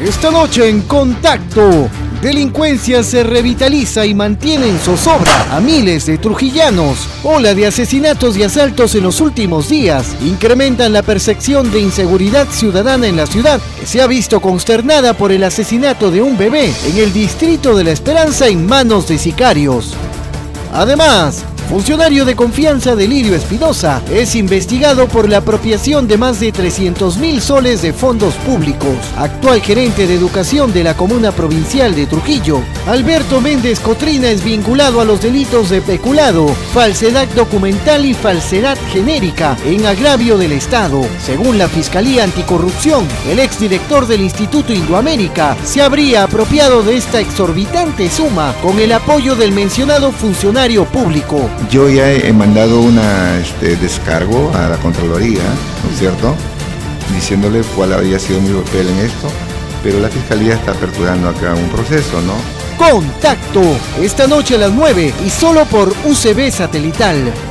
Esta noche en Contacto, delincuencia se revitaliza y mantiene en zozobra a miles de trujillanos. Ola de asesinatos y asaltos en los últimos días incrementan la percepción de inseguridad ciudadana en la ciudad, que se ha visto consternada por el asesinato de un bebé en el distrito de La Esperanza en manos de sicarios. Además, funcionario de confianza de Lirio Espinosa es investigado por la apropiación de más de 300.000 soles de fondos públicos. Actual gerente de educación de la comuna provincial de Trujillo, Alberto Méndez Cotrina, es vinculado a los delitos de peculado, falsedad documental y falsedad genérica en agravio del Estado. Según la Fiscalía Anticorrupción, el exdirector del Instituto Indoamérica se habría apropiado de esta exorbitante suma con el apoyo del mencionado funcionario público. Yo ya he mandado una descargo a la Contraloría, ¿no es cierto?, diciéndole cuál habría sido mi papel en esto, pero la Fiscalía está aperturando acá un proceso, ¿no? Contacto, esta noche a las 9 y solo por UCB Satelital.